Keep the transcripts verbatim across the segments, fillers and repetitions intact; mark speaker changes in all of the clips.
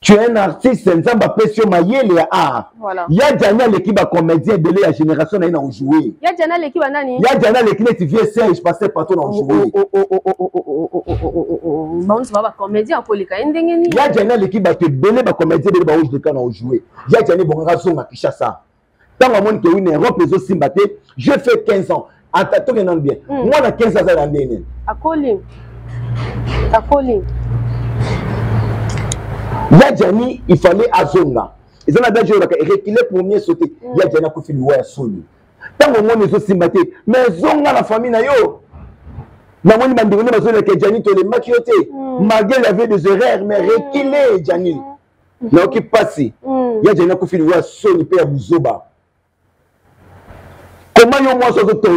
Speaker 1: tu es un artiste, Nzamba Pesio Mayele ya art.
Speaker 2: Voilà.
Speaker 1: Ya Diana l'équipe a comédien de la génération na ina jouer.
Speaker 2: Ya Diana l'équipe nani?
Speaker 1: Ya Diana l'équipe tu viens Serge passer partout na jouer.
Speaker 2: Oh oh oh oh oh oh oh oh oh. Bon c'est pas comédien ko lika ndengeni.
Speaker 1: Ya Diana l'équipe ba te belé ba comédien de ba rouge de kan na jouer. Ya Diana bon raison na Kinshasa. Tant mon que une Europe les autres Simbaté, je fais quinze ans. Attends que non bien. Moi na quinze ans à l'année.
Speaker 2: Akoli. Akoli.
Speaker 1: Ya Diani, il fallait azonga. Ils ont déjà reculé pour mieux sauter. Ya Diani a fait le roi solo. Tant que moi les autres Simbaté, mais zonga la famille na yo. Na moi m'a demandé ma zone que Diani te les maquioté. Malgré la vie des erreurs, mais reculé Diani. Na qui passé. Ya Diani a fait le roi solo pe ya buzoba. Comment yo moi so to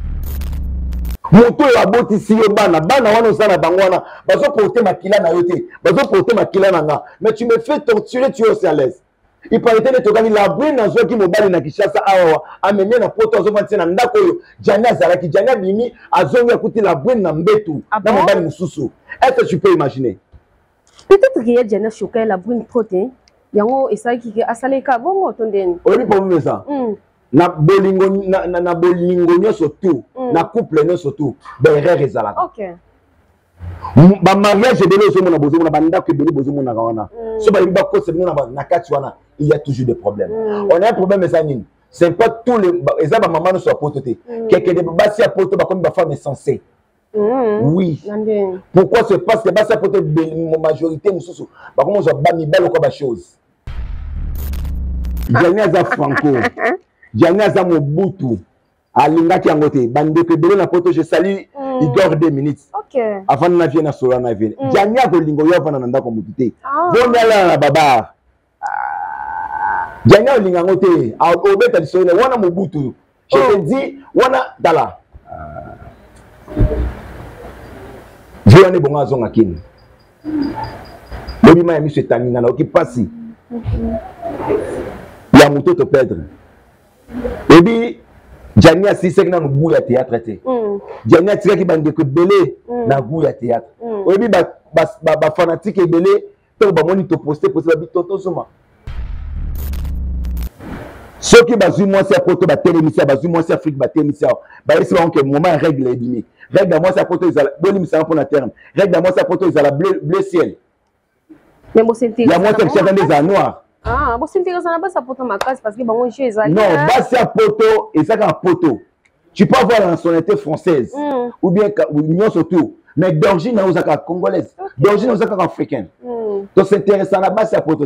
Speaker 1: moto ya botisi yo bana bana wana osana bango wana bazo porter makila na yo te bazo porter makila na nga mais tu me fais torturer tu es aussi à l'aise il paraît que to gani la brune na zo ki mobali na Kinshasa awa amemia na poto azo vanti na ndako yo Diani azalaki Diani bimi azonga kuti la brune na mbetu na mobali mususu est-ce que tu peux imaginer
Speaker 2: peut-être que Diani choqué la brune proté yango esaki ke asaleka bongo tondeni
Speaker 1: oli pour me ça na bolingo na na bolingo nyonso tout na couple nyonso tout ba erreur ezalaka
Speaker 2: OK
Speaker 1: ba mariage ebele ozo mona bozo mona banda ko ebele bozo mona wana so ba yimba ko se mona na kati wana il y a toujours des problèmes on a un problème ça nini c'est pas tous les ezaba maman no so pototé quelqu'un de basi a poto ba comme ba femme insensée oui pourquoi c'est parce que basi a poto de majorité mususu ba comment so ba mi belle ko ba chose Diani aza franco Diani aza Mobutu alingaki yango te bandeko ebele na poto je salue Igor deux minutes
Speaker 2: OK
Speaker 1: avant na vie na solo na vie Diani akolingo yo avana na ndako mutu te vonyala na baba Diani olinga ngo te obeta lisolo wana Mobutu je te dis wana dala Diani bonga zonga kini bobi ma miso taninga na okipasi ya muto to perdre et puis Diani a si c'est que na goût ya théâtre té Diani a tiré ki bande ko belé na goût ya théâtre et puis ba ba ba fanatique belé to ba moni to poster poster ba bito to soma ceux qui bazu moi c'est poto ba télémission bazu moi c'est Afrique ba télémission ba esi ba que moment règle est dimi règle moi c'est poto izala boni misana pour na terme règle moi c'est poto izala bleu bleu ciel
Speaker 2: mais bon c'est
Speaker 1: il y a moi c'est chacun des noirs.
Speaker 2: Ah, bon, c'est intéressant là-bas, ça porte ma casse parce que bon, je suis allé.
Speaker 1: Non, bas à poto et ça un poteau. Tu peux avoir la nationalité française mm. ou bien union surtout, mais d'origine nous a congolaise, okay. D'origine nous a africaine. Mm. Donc c'est intéressant là-bas, c'est à poto.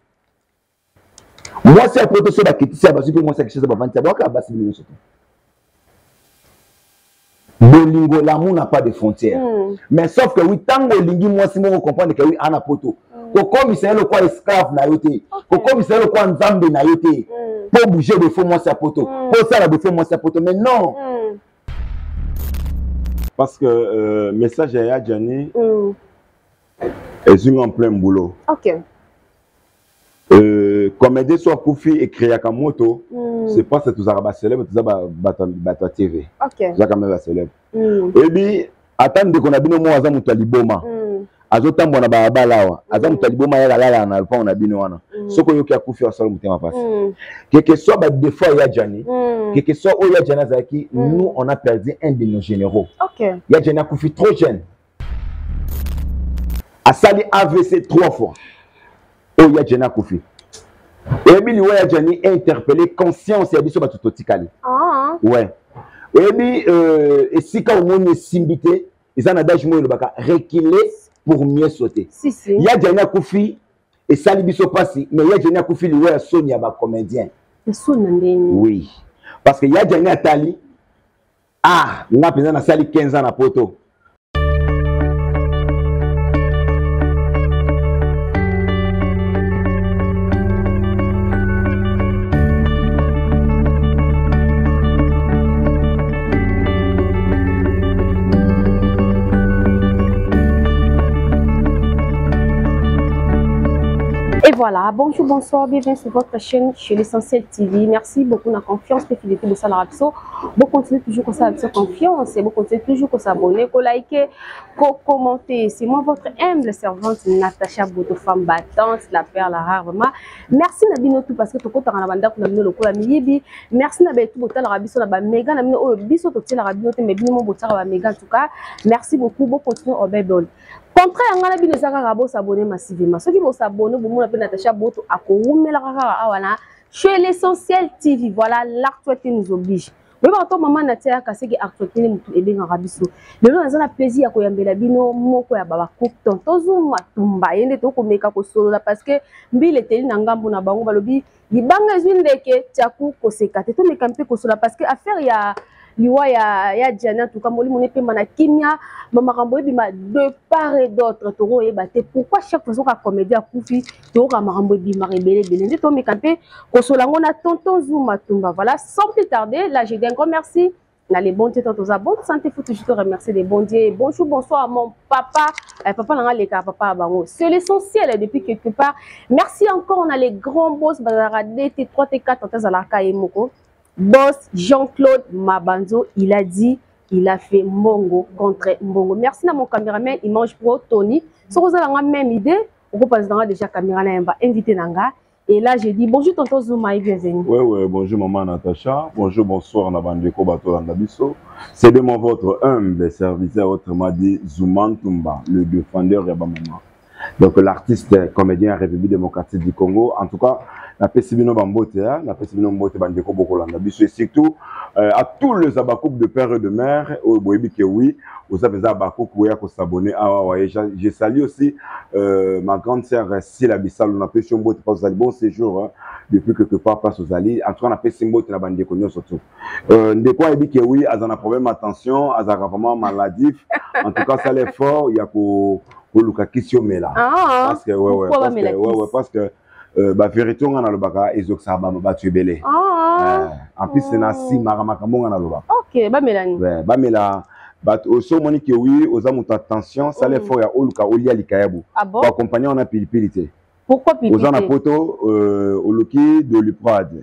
Speaker 1: Moi c'est à poto, c'est la quitte, c'est à bas, moi c'est quelque chose de vingt. Donc à bas c'est union surtout. Bolingo, l'amour n'a pas de frontières. Mm. Mais sauf que oui, tant que lingi moi si moi comprendre que oui, on a poto. Pourquoi il s'est quoi esclave na yoté? Pourquoi il s'est quoi nzambe na yoté? Pour bouger de faux moi c'est poto. Pour ça la de faux moi c'est poto. Mais non.
Speaker 3: Parce que euh, message à Diani est en plein boulot.
Speaker 2: OK.
Speaker 3: Euh, comme aider soit Koufi et créer comme moto, c'est pas c'est tout araba célèbre, tout ça bata T V.
Speaker 2: OK.
Speaker 3: Ça quand même célèbre. Et puis attendre qu'on a bien moi à mutu liboma. Azotambo na barabara wa azamu taliboma ya lala na alpa na bino wana soko yoki akufi asala mutema pasi quelque soit ba des fois ya Diani quelque soit o ya Diani zaki nous on a perdu un de nos généraux.
Speaker 2: OK
Speaker 3: ya Diani akufi trop jeune asali A V C trois fois o ya Diani akufi et puis lui ya Diani interpellé conscience ya biso batuto tikali
Speaker 2: ah
Speaker 3: ouais et puis euh et si quand on est simbité ils en adage mo le baka reculer pour mieux sauter.
Speaker 2: Si, si.
Speaker 3: Il y a Diani Koufi et Sali Biso Passi, mais il y a Diani Koufi, il y a Sonia, ba comédien. Oui. Parce que il y a Diani Atali, ah, on a besoin de Sali quinze ans à poto.
Speaker 2: Et voilà, bonjour, bonsoir, bienvenue sur votre chaîne chez l'Essentiel T V. Merci beaucoup de la confiance, de fidélité de ça, la rapso. Vous continuez toujours comme ça, avec confiance, et vous continuez toujours comme s'abonner, comme liker, comme commenter. C'est moi, votre humble servante, Natacha Boto, femme battante, la perle rare, vraiment. Merci Nabino tout parce que tu as un banda pour Nabino le cola miyibi. Merci Nabino tout pour la rabiso, la méga, Nabino, oh, biso, tu la rabino, mais bien, mon botar, la méga, en tout cas. Merci beaucoup, vous continuez au bébé. Contraire à la ça va s'abonner massivement. Ceux qui vont s'abonner, vous m'appelez Natacha Boto à Kouroumela chez l'Essentiel T V. Voilà, l'actualité nous oblige. Oui, bah, maman Natia Kaseki actualité nous et bien en rabiso. Le nom a plaisir à Koyambela Bino, Moko ya Baba Cook, Tonton Zuma, Tumba, Yende Toko Meka Kosolo, parce que Mbil était Nangambo na Bango Balobi, Libanga Zwindeke, Tiakou Kosekate, tout mes campé Kosola, parce que affaire il y a. Liwa ya ya Diana tout comme on est pe mana kimia mama rambo bima de part et d'autre toro e baté pourquoi chaque fois que comédien koufi to ka marambo bima rebele belende to me campé ko solango na tonton Zuma Tumba. Voilà, sans plus tarder, là j'ai un grand merci na les bons dieux tonton Zabon santé faut toujours te remercier les bons dieux. Bonjour, bonsoir à mon papa eh, papa nanga les ka papa bango, c'est l'essentiel depuis quelque part. Merci encore, on a les grands boss bazara D T trois T quatre tonton Zalaka et Moko. Boss Jean-Claude Mabanzo, il a dit, il a fait Mbongo contre Mbongo. Merci à mon caméraman Image Pro Tony. Si vous avez la même idée, vous pouvez déjà caméra invité Nanga. Et là, j'ai dit bonjour tonton Zuma et bienvenue.
Speaker 3: Oui, oui, bonjour maman Natacha. Bonjour, bonsoir Nabandeko Bato Nabiso. C'est de mon votre humble serviteur, autrement dit Zuma Tumba, le défendeur de maman. Donc l'artiste comédien République démocratique du Congo. En tout cas, la Pessibino Bambote, la Pessibino Bambote Bandeko Bokolanda, et surtout euh, à tous les abakouk de père et de mère, au Boébi oui, aux abakouk où il y a s'abonner. Je salue aussi euh, ma grande sœur Sila Bissal, on a fait un bon séjour hein, depuis quelque part place aux alliés. En tout cas, on a fait Simbo de la Bandeko surtout. De quoi il dit que oui, ils ont un problème attention, ils ont vraiment maladif. En tout cas, ça l'est fort, il y a pour Luka Kisiomela.
Speaker 2: Ah,
Speaker 3: parce que ouais, ouais, parce que, ouais, ouais, parce que Euh, bah vérité on a le baga et donc ça va me battre belé. Ah. En plus c'est nasi maramakambo on a le baga.
Speaker 2: OK, ba Mélanie.
Speaker 3: Ouais, ba Mela bat au so monique oui, aux amours attention, ça les faut ya oluka olia likayabu.
Speaker 2: Ah bon?
Speaker 3: Pour accompagner on a pilipilité.
Speaker 2: Pourquoi pilipilité?
Speaker 3: Aux en a poto euh oluki de l'uprade.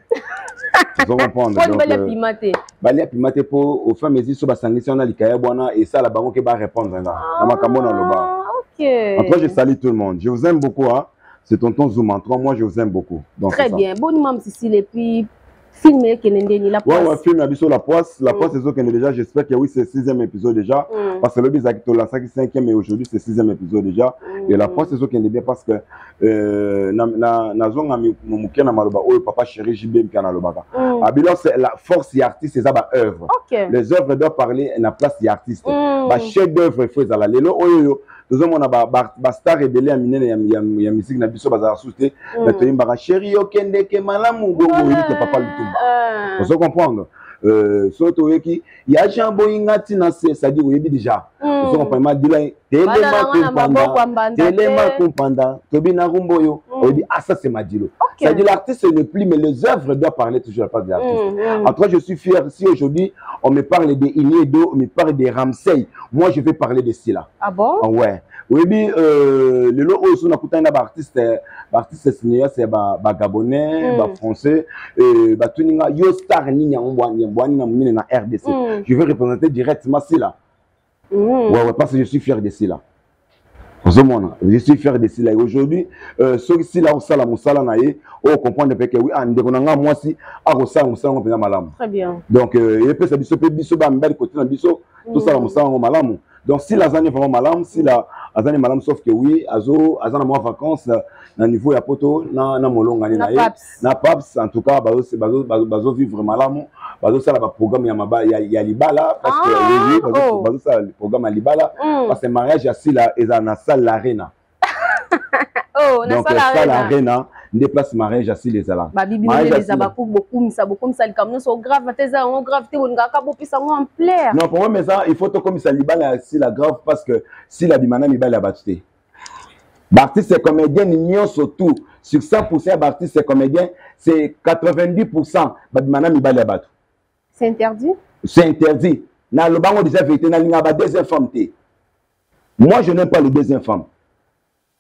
Speaker 3: Tu vas comprendre.
Speaker 2: Donc ba les pimaté.
Speaker 3: Ba les pimaté pour au fameux ici so ba sangisi on a likayabu na et ça la bango qui va répondre là. Na makambo na le baga.
Speaker 2: OK.
Speaker 3: En tout cas, je salue tout le monde. Je vous aime beaucoup hein. C'est tonton Zuma. Moi, je vous aime beaucoup. Donc,
Speaker 2: très bien. Bonne maman Cécile et puis filmer qui n'est ni la poisse.
Speaker 3: Ouais, ouais, film la la poisse. La poisse, c'est ce qu'on est déjà. J'espère que oui, c'est le sixième épisode déjà. Mm. Parce que le bis acte la cinquième et aujourd'hui c'est le sixième épisode déjà. Mm. Et la poisse, c'est ce qu'on est bien parce que na na na zone ami mukia na maloba. Oh papa chéri Jibem kana loba. Abilo c'est la force et artiste c'est ça ba œuvre. Les œuvres doivent parler na place des artistes. Ba chef d'œuvre faut ça la lelo oyo. Nous avons un star rebelle à miner ya musique na biso bazara souté na toni mbaka chéri okende ke malamu bongo yite papa lutumba. Vous comprendre euh surtout qui il y a Jean Boyingati na c'est dire oui déjà. Vous comprenez dit là tellement companda tellement companda tobi na rumboyo on dit ah ça c'est Madilo. Ça dit l'artiste ne plus mais les œuvres doivent parler toujours pas des artistes. En tout cas je suis fier si aujourd'hui on me parle de Iniedo, on me parle de Ramsey, moi je vais parler de Sila.
Speaker 2: Ah bon?
Speaker 3: Ah ouais. Oui, bien, euh, le lot où on a écouté un artiste, artiste signé, c'est ba gabonais, ba français, et ba tuninga yo star ni nyangwa nyangwa ni na na R D C. Je vais représenter directement Sila. Ouais, ouais, parce que je suis fier de Sila. Je suis fier de Sila. Et aujourd'hui, euh, ceux qui Sila au sala musala nae, on comprend de que oui, en dégonanga moi si à au musala on peut malam.
Speaker 2: Très bien.
Speaker 3: Donc, il peut ça biso peut biso ba mbel côté na biso, tout ça musala on malamu. Donc si la zone est vraiment malam, si la zone est malam, sauf que oui, azo azana moi vacances na niveau ya poto na na molonga ni na ye na paps en tout cas bazo bazo bazo vivre malam, bazo ça la programme ya maba ya ya libala parce que oui bazo bazo ça le programme ya libala parce que mariage ya si la eza na salle l'arena.
Speaker 2: Oh, na
Speaker 3: salle l'arena. Des places mariage à si les ala.
Speaker 2: Bah bibi les abakou beaucoup misa beaucoup misa comme nous sont grave teza on grave te on ngaka bopi ça en plaire.
Speaker 3: Non pour moi mais ça il faut to comme ça libala si la grave parce que si la bimana libala batute. L'artiste c'est comédien nyon surtout sur cent pour cent l'artiste c'est comédien c'est quatre-vingt-dix pour cent ba bimana libala batu.
Speaker 2: C'est interdit?
Speaker 3: C'est interdit. Na le bango déjà vérité na linga ba deuxième femme té. Moi je n'aime pas les deuxième femmes.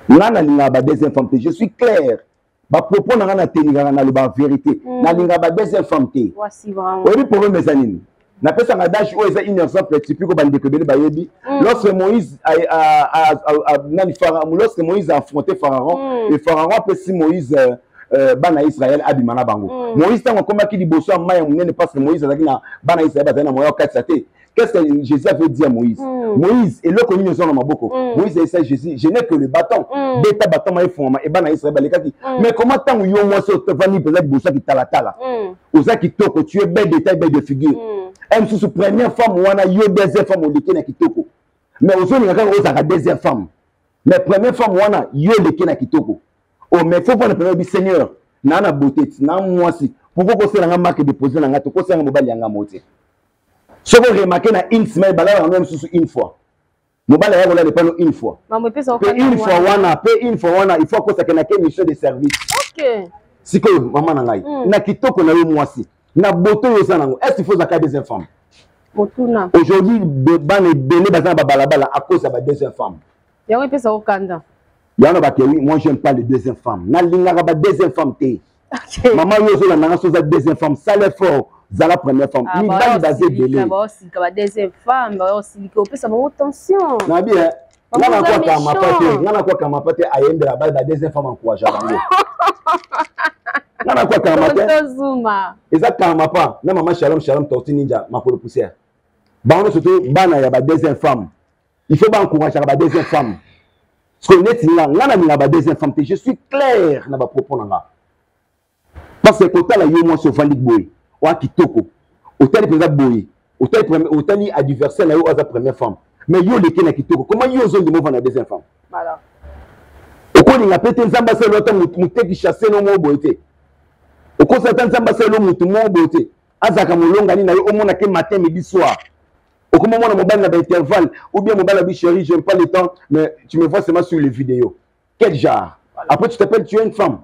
Speaker 3: Nana linga ba deuxième femme te. Je suis clair. Ba propos na na tenir na le ba vérité. Na linga ba deuxième femme te.
Speaker 2: Voici vraiment.
Speaker 3: Oui, pour mes amis. Na pesa ngadash o eza une exemple typique ko bande ko bele ba yebi. Lorsque Moïse a a a nani Pharaon, lorsque Moïse a affronté Pharaon et Pharaon peut si Moïse euh, bana Israël abimana bango. Moïse tango komaki liboso ya maya munene parce que Moïse azaki na bana Israël bazana moya katsate. Qu'est-ce que Jésus avait dit à Moïse? Mm. Moïse, et l'autre nous sommes maboko. Mm. Moïse a dit Jésus, je n'ai que le bâton. Beta bâton m'a fond et bana Israël balekaki. Mais comment tant yo moi sur Tevani peut-être bossa qui tala tala. Osa qui toko, tu es belle détail belle de figure. Elle sous première femme wana yo deuxième femme au lekena kitoko. Mais aux autres ngaka osa ka deuxième femme. Mais première femme wana yo lekena kitoko. Oh mais faut pas le premier Seigneur. Nana beauté, na moi si. Pourquoi ko sela nga marque déposer na ngato ko sela mobali yanga moté. Ce que vous remarquez, une semaine, même une fois. Mobile est là pendant une fois. Une fois, une fois, il faut que ça ait une mission de service.
Speaker 2: Ok.
Speaker 3: Si que maman n'a pas. Na kitoko na yo mwasi. Na boto yo sanango. Est-ce qu'il faut zakay des femmes? Aujourd'hui, ban et belé bazan babalabala à cause de la deuxième femme.
Speaker 2: Il y a un peu ça au Canada.
Speaker 3: Il y en a qui oui, moi j'aime pas les deuxième femmes. Na linga ba deuxième femme té. Maman yo zo la nanga so za deuxième femme, ça l'est fort. C'est la première femme.
Speaker 2: Ah, bah, basé belé. Bah aussi la deuxième femme, bah aussi que peut ça va tension.
Speaker 3: Na bien. Na na quoi ka mapate, na na quoi ka mapate ayende la base la deuxième femme encourage bango. Na na quoi ka mapate.
Speaker 2: Zuma.
Speaker 3: Eza ka mapa, na maman Shalom Shalom torti ninja makolo poussière. Ba on surtout bana ya ba deuxième femme. Il faut pas encourager la deuxième femme. Parce que net là, na na ba deuxième femme, je suis clair na ba propos na. Parce que quand la yo moi sur Vandik Boy. Kitoko hôtel président boy hôtel premier hôtel adversaire na yo as première femme mais yo le kena kitoko comment yo zo ndimo na deuxième femme
Speaker 2: voilà
Speaker 3: okoni nga pete nzamba se lota muté ki chasser no mo boité oko satan nzamba se lo mutu mo boité azaka molonga ni na yo omona ke matin midi soir okoma mona mobile na ba intervalle ou bien mobile bi chérie j'aime pas le temps mais tu me vois seulement sur les vidéos quel genre après tu t'appelles tu es une femme.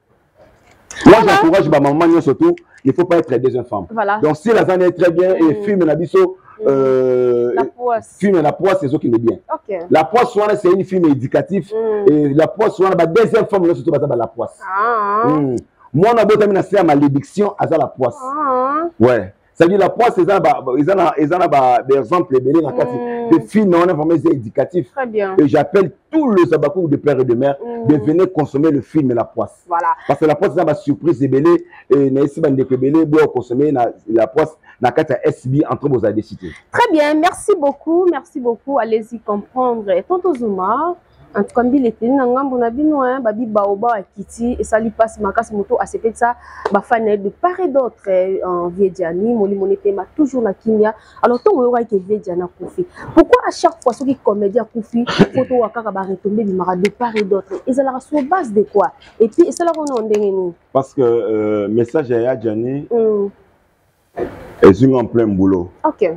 Speaker 3: Moi voilà. J'encourage ma maman surtout. Il ne faut pas être deuxième femme. Voilà. Donc si la zone est très bien et fume la biso, euh,
Speaker 2: la poisse.
Speaker 3: Fume la poisse, c'est ce qui est bien.
Speaker 2: Okay.
Speaker 3: La poisse, c'est une fume éducative. Mm. Et la poisse, la deuxième femme, surtout la poisse.
Speaker 2: Ah.
Speaker 3: Mm. Moi, on a beau terminer à ma l'édiction, à la poisse.
Speaker 2: Ah.
Speaker 3: Ouais. Ça veut dire la poisse, ils ont des exemples de films non informés et éducatifs.
Speaker 2: Très bien.
Speaker 3: Et j'appelle tous les sabakou de père et de mère mm. de venir consommer le film et la poisse.
Speaker 2: Voilà.
Speaker 3: Parce que la poisse, c'est une surprise de belé. Et ici, on de consommer la poisse dans la S B entre vos adécités.
Speaker 2: Très bien. Merci beaucoup. Merci beaucoup. Allez-y comprendre. Tonton Zuma. En tout cas, il était dans un bino, babi baoba kiti et ça lui passe ma casse moto à ce que ça ba fan de part et d'autre en Viediani moli monete ma toujours la kimia alors ton on que Viediana Koufi pourquoi à chaque fois ceux qui comédien Koufi photo wakaka ba retomber du mara de part et d'autre et ça la sur base de quoi et puis ça la on ndengeni
Speaker 3: parce que euh, message à Viediani est une en plein boulot.
Speaker 2: OK.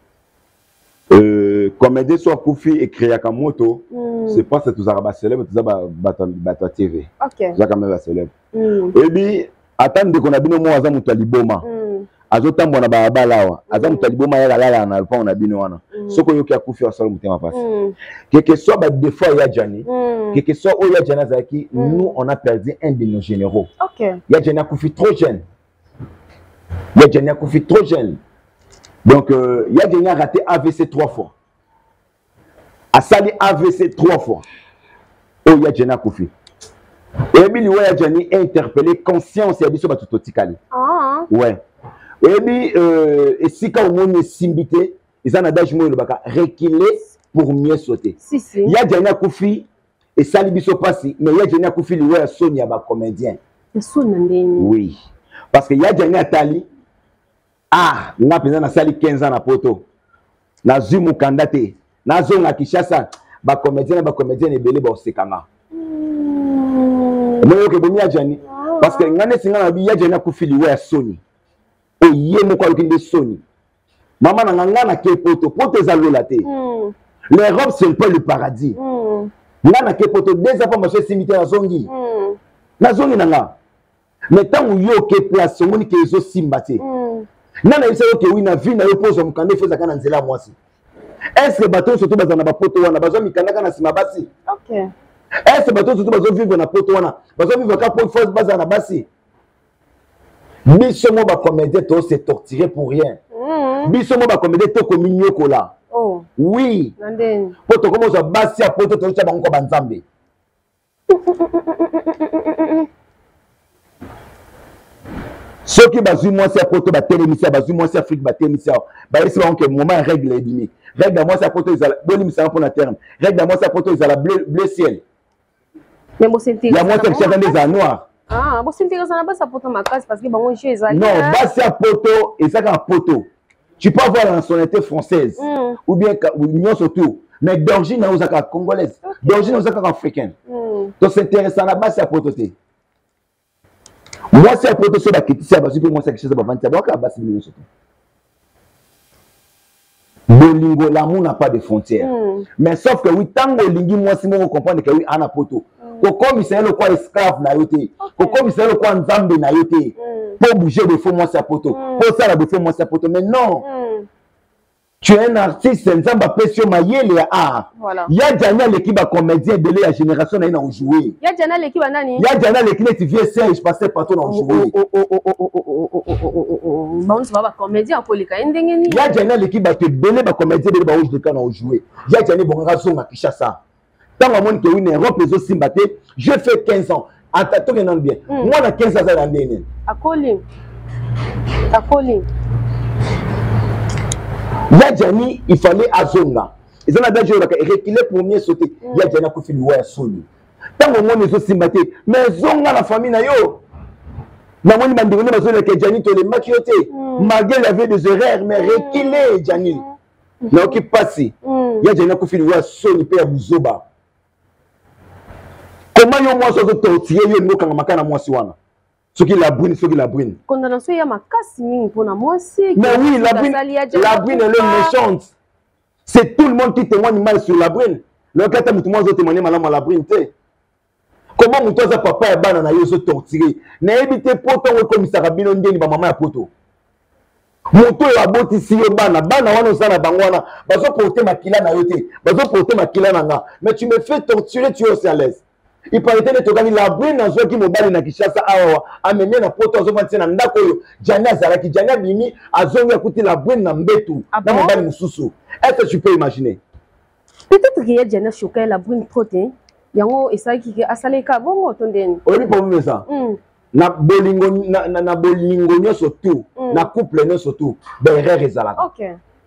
Speaker 3: Euh, comédien soit Koufi et créer à moto, mm. c'est pas que tout ça va célèbre, tout ça va T V.
Speaker 2: Ok.
Speaker 3: Ça quand même va célèbre.
Speaker 2: Mm.
Speaker 3: Et puis, attendre qu'on a bien au moins à Moutaliboma. Azotam bona ba balawa. Azam Moutaliboma ya la la na pas on a bien wana. Ce que yoki a Koufi à sol mutema passe. Quelque soit ba des fois ya Jani, quelque soit o ya Jana Zaki, nous on a perdu un de nos généraux.
Speaker 2: Ok.
Speaker 3: Ya Jana Koufi trop jeune. Ya Jana Koufi trop jeune. Donc, euh, il y a des gens raté A V C trois fois. A sali A V C trois fois. Oh, il y a des gens Koufi. Et puis, il y a des gens interpellé conscience et abisso batutotikali.
Speaker 2: Ah.
Speaker 3: Ouais. Et puis, euh, et si quand on est simbité, ils en ont d'âge moins le baka reculer pour mieux sauter.
Speaker 2: Si, si.
Speaker 3: Il y a des gens Koufi et sali bisso passé, mais il y a des gens Koufi, il y a Sonia ba comédien. Oui. Parce qu'il y a des gens Tali. Ah, nga peza na sali quinze ans na poto. Na zumu kandate. Na zonga Kishasa, ba comédien ba comédien ebele ba osekanga. Moi ke bomi ajani parce que ngane singa na bi ya jana ku fili wa Sony. O ye mo kwa kinde Sony. Maman na nganga na ke poto, poto za lolate. L'Europe c'est pas le paradis. Nga na ke poto des informations simité na zongi. Na zongi nanga. Mais tant où yo ke place moni ke zo simbate. Nana il sait que oui na vie na yo pose mon kande feza kana nzela mwasi. Est-ce que bateau surtout bazana ba poto wana bazo mikanda kana sima basi?
Speaker 2: OK.
Speaker 3: est ce bato surtout bazo vivre na poto wana bazo vivre ka pour force base na basi biso mo ba comédien to se torturer pour rien biso mo ba comédien to ko minyoko là
Speaker 2: oh
Speaker 3: oui
Speaker 2: nandeni
Speaker 3: poto comme ça basi a poto to cha bango ba nzambe ceux qui bazui moi c'est poto ba télémisia bazui moi c'est Afrique ba télémisia ba esi ba que moment règle est dimi règle moi c'est poto ils bolim ça pour na terme règle moi c'est poto ils bleu bleu ciel
Speaker 2: mais bon c'est
Speaker 3: il y a moi c'est chacun des noirs
Speaker 2: ah bon c'est intéressant là bas ça poto ma case parce que bango chez ezali
Speaker 3: non basi a poto et ça quand poto tu peux avoir la nationalité française mm. ou bien union surtout mais d'origine na osaka congolaise okay. D'origine osaka africaine mm. Donc c'est intéressant là basi a poto té moi c'est poto so ba kitisi ba super moi c'est quelque chose ba vendre ba ka basi union surtout bolingo l'amour n'a pas de frontières mm. Mais sauf que oui tango lingi moi si moi comprendre que oui ana poto ko comme c'est le quoi esclave na yoté ko comme c'est le quoi nzambe na yoté pour bouger de faux moi c'est poto pour ça la de faux moi c'est poto mais non mm. Tu es un artiste nzamba pesio mayele ya art voilà. Ya jana l'équipe ba comédien de la génération na ina jouer
Speaker 2: ya jana l'équipe nani
Speaker 3: ya jana l'équipe tu viens Serge passer partout na jouer
Speaker 2: bon c'est pas comédien ko lika ndenge ni
Speaker 3: ya jana l'équipe ba te belé ba comédien de ba rouge de kana jouer ya jana bon raison na Kinshasa tant à mon que une Europe les aussi simbaté je fais quinze ans en tato que non bien moi na quinze ans ça ndene
Speaker 2: akoli akoli
Speaker 3: ya jani il fallait azonga ils ont déjà reculer premier sauter ya jana ko fili wa solo tant au monde les aussi simbaté mais zonga la famille na yo na moni bandingo na bazona que jani to les makioté malgré il avait des erreurs mais reculer jani na qui passé ya jana ko fili wa solo pe ya buzoba. Comment yo moi so torturer yo ngo kanga makana mwasi wana ce qui la brune ce qui la brune
Speaker 2: condamnation ya makasi mingi pona mwasi
Speaker 3: mais oui la brune la brune elle est méchante c'est tout le monde qui témoigne mal sur la brune le cas tu moi zo témoigner mal à la brune té comment muto za papa ya bana na yo so torturer na ebité poto we comme ça rabino ndeni ba mama ya poto muto ya boti si yo bana bana wana osana bango wana bazo porter makila na yo té bazo porter makila na nga mais tu me fais torturer tu es aussi à l'aise. Il paraît que tu as la brune dans qui mobile na Kinshasa awa amené na poto zo vantina ndako yo jana zalaki jana bimi azonga kuti la brune na mbetu na mobile mususu est-ce que tu peux imaginer
Speaker 2: peut-être que y jana choqué la brune proté yango esaki ki asaleka bongo tondeni
Speaker 3: oui pour moi ça na bolingo na na bolingo nyoso tout na couple nyoso tout derrière ezalaka
Speaker 2: OK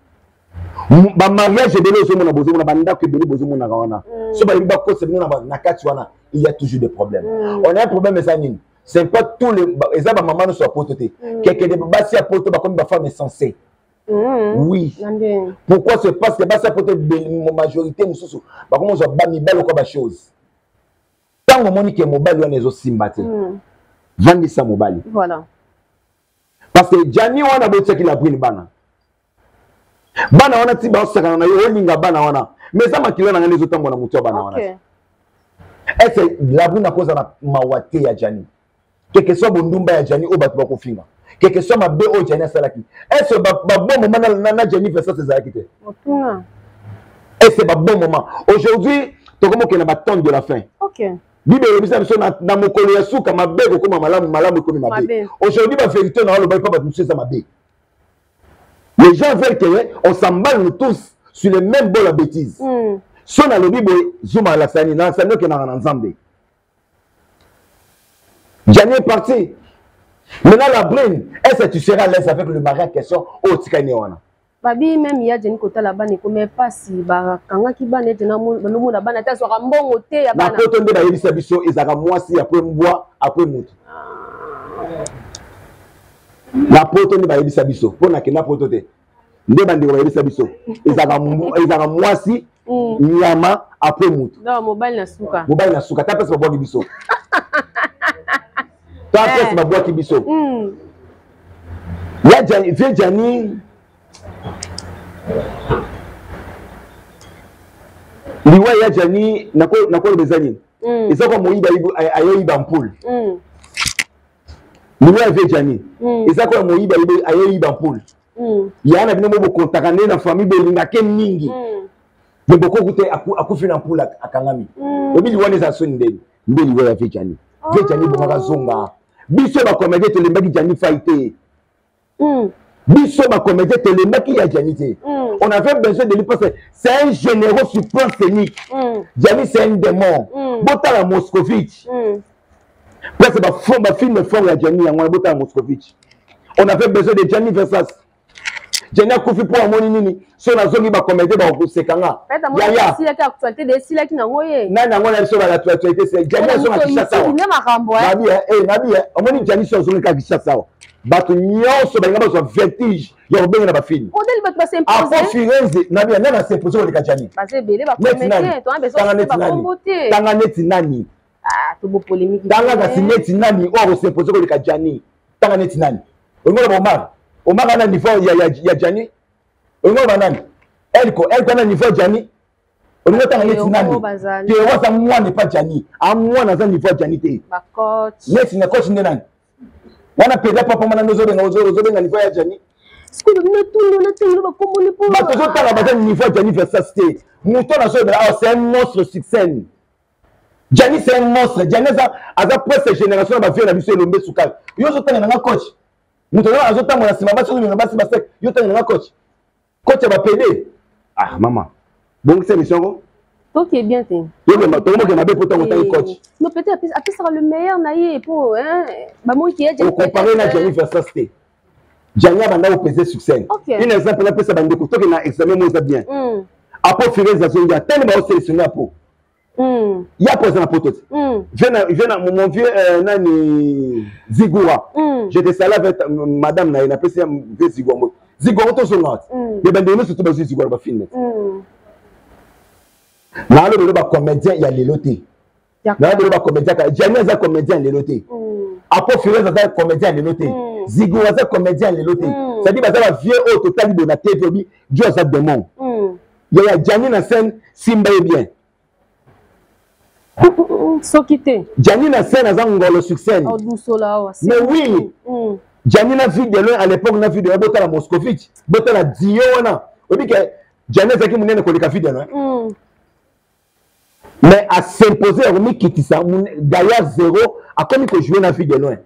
Speaker 3: ba mariage de l'eau sur mon bozo na banda que beli bozo na wana so ba imba ko se na na kati wana il y a toujours des problèmes mm. On a un problème ça nini c'est pas tous les ezaba maman no so pototé quelqu'un de basi a poto ba comme ba femme est censée mm. Oui Nande. Pourquoi c'est parce que basi a poto de majorité mususu ba comme so ba mi belle ko ba chose tant moni que mobile wana ezo simbati vandi sa mobile
Speaker 2: voilà
Speaker 3: parce que Jani wana botia ki la brune bana bana wana ti ba osaka na yo olinga bana wana mais ça makilo na ngani zotambo na mutu bana wana est-ce la brune cause na mawate ya Jani quelque soit bondumba ya Jani o batu ba kofinga quelque soit mabe o Jani salaki est-ce ba bon moment na na Jani fait ça c'est ça kité
Speaker 2: otuna
Speaker 3: est-ce ba bon moment aujourd'hui to comme que na ba temps de la fin
Speaker 2: OK
Speaker 3: bibe yebisa biso na na mokolo ya suka mabe ko koma malamu malamu ko mabe aujourd'hui ba vérité na lo ba pas ba toucher ça mabe. Les gens veulent qu'on s'emballe nous tous sur le même bol à bêtises. Mm. Si on a le Bible, Zuma la Sani, dans la Sani qui est dans l'ensemble. Jani est parti. Maintenant la brune, est-ce que tu seras à l'aise avec le mari en question? Oh, tu connais wana.
Speaker 2: Babi même il y a Jani kota la bane comme pas si ba kanga ki bane tena mo no na bana ta so mbongo te ya bana.
Speaker 3: Na poto nde ba yebisa biso ezaka mwasi après mboa après mutu. La poto nde ba yebisa biso pona ke na poto te. Nde bandi ba yebisa biso ezaka ezaka mwasi nyama après mutu.
Speaker 2: Non mobile na suka.
Speaker 3: Mobile na suka ta pesa ba boki biso. Ta pesa ba boki biso. Mm. Ya Jani, vie Jani. Liwa ya Jani nako nako bezani. Mm. Ezako moyiba ayoyiba mpule. Mm. Liwa vie Jani. Mm. Ezako moyiba ayoyiba mpule. Mm. Yana bino mo kontaka na famille belinga ke mingi. Mm. mais beaucoup goûté à coup final pour la akangami et puis liwane za so ndeni ndeli liwane ya Jani ve Jani bonga zonga biso ba comédie te lembaki Jani fighté biso ba comédie te lembaki ya Jani te on avait besoin de lui parce que c'est un généraux sur plan scénique Jani c'est un démon botala Moscovitch parce que ba fond ba film fort ya Jani yango botala Moscovitch on avait besoin de Jani Versas Jani a confié pour amoni nini so na zongi ba comédie ba okusekanga
Speaker 2: ya ya si la actualité de si la ki nango ye
Speaker 3: na nango na so ba actualité c'est Jani so na Kinshasa
Speaker 2: ni makambo eh
Speaker 3: nabi eh nabi amoni Jani so zongi ka Kinshasa bato nyonso ba ngaba so vertige ya obenga na ba film
Speaker 2: modèle bato ba s'imposer
Speaker 3: a Firenze nabi na na s'imposer ko de Jani
Speaker 2: ba se belé ba comédien to ambe so ba kombote
Speaker 3: tanga neti nani
Speaker 2: ah to bo polémique
Speaker 3: tanga ka neti nani o s'imposer ko de Jani tanga neti nani ngolo ba Omar Omar ana niveau ya ya Jani ngolo ba nani elko elko ana niveau Jani ngolo tanga neti nani ke wasa mwa ne pas Jani a mwa na za niveau Jani te
Speaker 2: ba coach
Speaker 3: neti na coach nani wana peda papa mana nozo benga ozo ozo benga niveau ya Jani
Speaker 2: siko na tuno na telo ba komoni po
Speaker 3: ba tozo tala ba niveau Jani versus te muto na so ah c'est un monstre sur scène Jani c'est un monstre Jani za aza presque génération ba vieux na biso lombe sukal yo zo tanga na coach muto na azo tanga na sima ba so na ba sima sek yo tanga na coach coach ba pede ah maman bon c'est mission go
Speaker 2: ok bien te
Speaker 3: yo le mato mo ke na be poto mo tanga coach
Speaker 2: no peut-être après sera le meilleur na ye pour hein ba mo ki
Speaker 3: Jani comparer na Jani versus te Jani banda au peser sur scène un exemple là peut ça bande ko to ke na examen mo za bien après Firenze za zonga tellement ba sélectionner pour
Speaker 2: Mm.
Speaker 3: Il y a posé la pote.
Speaker 2: Mm.
Speaker 3: Je viens mon vieux euh, nani Zigura. Mm. J'étais salé avec euh, madame na ina pesi vieux Zigura. Zigura to sonat. Les bandits surtout ba Zigura ba film. Na le le ba comédien ya leloté. Na le ba comédien ka Jani za comédien leloté. Apo Firenze za comédien leloté. Zigura za comédien leloté. Ça dit ba za vieux au total de na T V bi Dieu za démon. Il y a Jani na scène Simba bien.
Speaker 2: Sokite.
Speaker 3: Jani na scène a ngolo succès. Mais oui. Mm. Jani na vu de loin à l'époque na vu de bota la Moscovitch, bota la Dio wana. Obi ke Jani zaki munene ko lika de loin. Mm. Mais à s'imposer au mi kitisa d'ailleurs zéro a comme que jouer na vu de loin.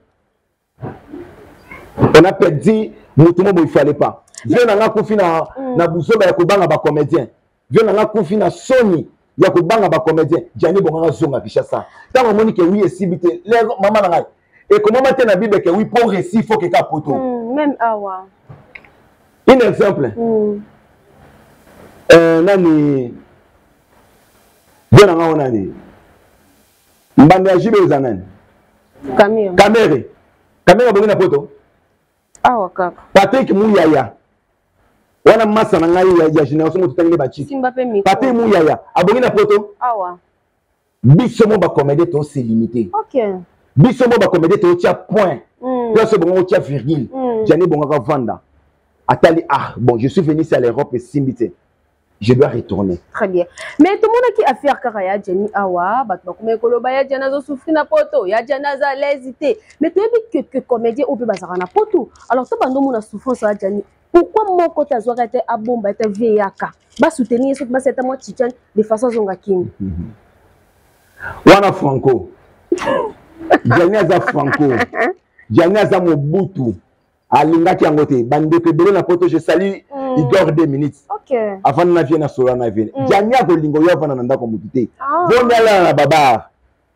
Speaker 3: On a perdu mutumo bo il fallait pas. Viens na konfi na na buso ba ko banga ba comédien. Viens na konfi na Sony. Il y a que banga ba comédien Jani bonga zonga Kinshasa tant moni que oui et sibité les maman na ngai et comment maintenant na bible que oui pour récit faut que ka poto
Speaker 2: même awa
Speaker 3: un exemple mm. euh nani bien nga onani mbanda jibe uzanani
Speaker 2: kamera
Speaker 3: kamera kamera bonga na poto
Speaker 2: awa kaka
Speaker 3: Patrick Muyaya wana masa na ngai ya génération mo tutangile ba chiki
Speaker 2: Simba pe miko
Speaker 3: Patrick Muyaya abongi na poto
Speaker 2: awa
Speaker 3: biso mo ba comédie to c'est limité
Speaker 2: OK
Speaker 3: biso mo ba comédie to tia point là c'est bon tia virgule Jani bonga ka vanda atali ah bon je suis venu ici à l'Europe et simbité je dois retourner
Speaker 2: très bien mais tout le monde qui a fait kaka ya Jani awa ba to ko koloba ya Jani zo souffrir na poto ya Jani za l'hésité mais tu es que comédien ou peut bazara na poto alors to bando mo na souffrance ya Jani. Pourquoi mon côté a joué était à bombe était viaka ba soutenir ce que c'était moi tchan de façon zongakini
Speaker 3: wana Franco Jani za Franco Jani za Mobutu alingaki yangote bande que belé na poto je salue Igor deux minutes
Speaker 2: OK
Speaker 3: avant na vie na solo na vie Jani ko lingo yo vana nda ko mutite vonyala na baba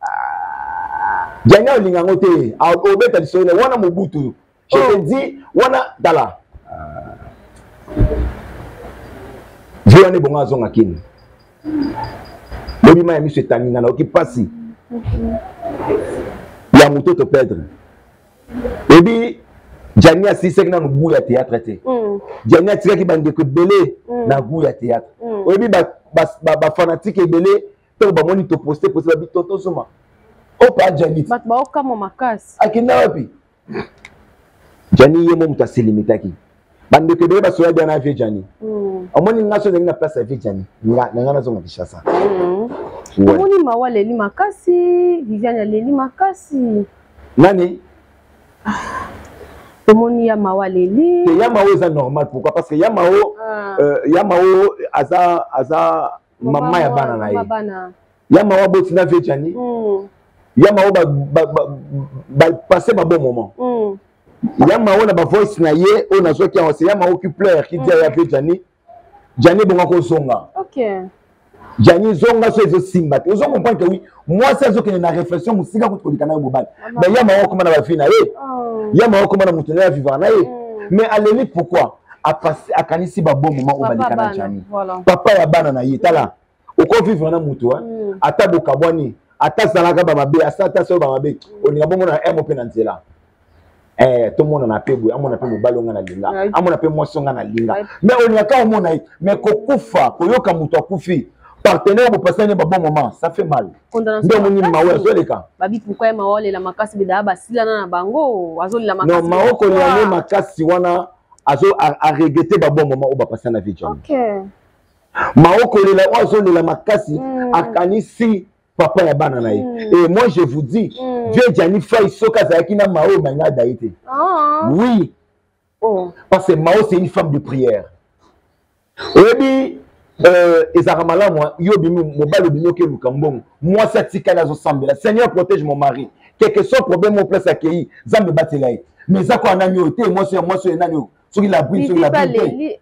Speaker 3: Jani olinga ngote a obeta disone wana Mobutu je te dis wana dala je ne bonga zonga kini bobi ma mi se tanina na okipasi ya muto to perdre ebi Jani asise na ngubu ya théâtre te Jani atira ki bande ko belé na ngubu ya théâtre ebi ba ba ba fanatique belé to ba moni to poster poster ba toto soma o pa Jani
Speaker 2: bat ba okamo makasi
Speaker 3: akina wapi Jani yemo mutasilimita bande ke beba soya bana vie Jani amoni ngaso na place vie Jani nga nga na zonga Kinshasa
Speaker 2: amoni mawale li makasi Viviane leli makasi
Speaker 3: nani
Speaker 2: amoni ya mawale li
Speaker 3: ya mawo est normal pourquoi parce que ya mawo euh ya mawo aza aza mama ya bana na ye ya mawa botina vie Jani ya mawa ba ba passer ba bon moment ya mawa na ba voice na ye on a qui on ya mawa qui pleure qui dit ya vie Jani Jani bonga ko zonga
Speaker 2: OK
Speaker 3: Jani zonga so ezo simba te ozo comprendre que oui moi c'est zo que na réflexion musika ko ko likana bobal mais ya mawa comme na ba fina ye ya mawa comme na mutuna vivant na ye mais à l'élit pourquoi a passer à kanisi ba bon moment au balikana Jani papa ya bana na ye tala oko vivre na mutu ata bokabwani ata salaka ba mabe ata so ba mabe oninga bongo na M P na nzela eh to mona na pebo amona pe mobalonga na linga amona pe mwasonga na linga mais oninga ka omona mais kokufa koyoka mutu akufi partenaire bo passer ba bon moment ça fait mal ndio moni mawe so leka
Speaker 2: babi pourquoi maole la makasi bida ba silana na bango azoli la makasi
Speaker 3: non maoko ni ane makasi wana azo a regretter ba bon moment o ba passer na vie Jani
Speaker 2: OK
Speaker 3: maoko lela ozo lela makasi akanisi papa ya bana na ye et moi je vous dis Vieux Jani Fay soka zaki na mao manga daité oui
Speaker 2: oh
Speaker 3: parce que Mao c'est une femme de prière et puis euh ezakamala moi yo bimi mobalo bimi ke lukambong moi ça tika na zo sambela Seigneur protège mon mari quel que soit problème mon place accueilli zambe batelaï mais ça quoi nani oté moi c'est moi c'est nani so il a pris sur la prise